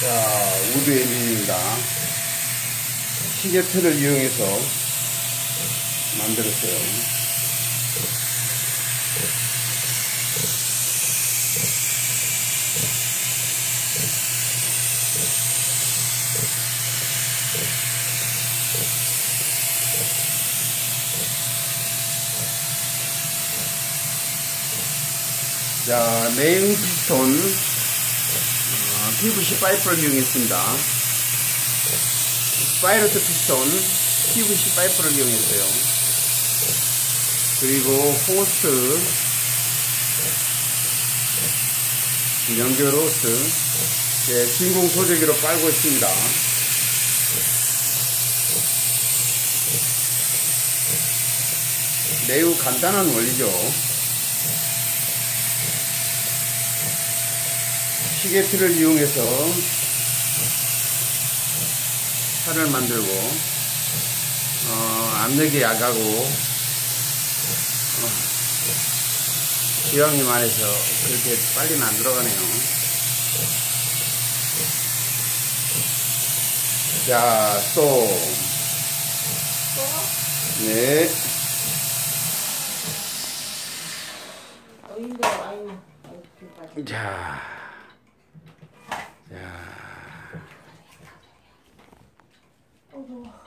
자, 우드 엔진입니다. 시계틀을 이용해서 만들었어요. 자, 내용 피스톤 PVC 파이프를 이용했습니다. 파이로트 피스톤 PVC 파이프를 이용했어요. 그리고 호스, 연결 호스, 진공 소재기로 빨고 있습니다. 매우 간단한 원리죠. 시계틀을 이용해서 살을 만들고 압력이 약하고 기왕이 많아서 그렇게 빨리는 안 들어가네요. 자, 또 네. 자, 자.